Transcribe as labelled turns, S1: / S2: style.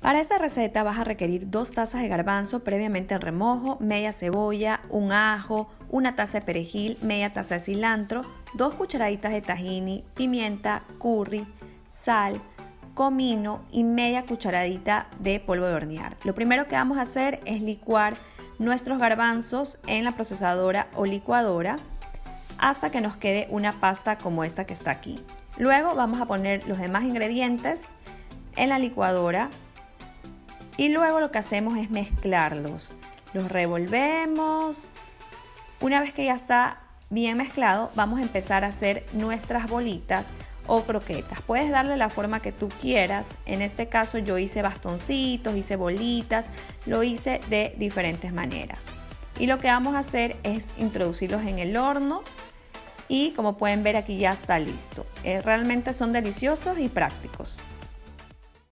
S1: Para esta receta vas a requerir 2 tazas de garbanzo previamente en remojo, media cebolla, un ajo, una taza de perejil, media taza de cilantro, 2 cucharaditas de tahini, pimienta, curry, sal, comino y media cucharadita de polvo de hornear. Lo primero que vamos a hacer es licuar nuestros garbanzos en la procesadora o licuadora hasta que nos quede una pasta como esta que está aquí. Luego vamos a poner los demás ingredientes en la licuadora y luego lo que hacemos es mezclarlos. Los revolvemos. Una vez que ya está bien mezclado, vamos a empezar a hacer nuestras bolitas o croquetas. Puedes darle la forma que tú quieras. En este caso yo hice bastoncitos, hice bolitas, lo hice de diferentes maneras. Y lo que vamos a hacer es introducirlos en el horno y como pueden ver aquí ya está listo. Realmente son deliciosos y prácticos.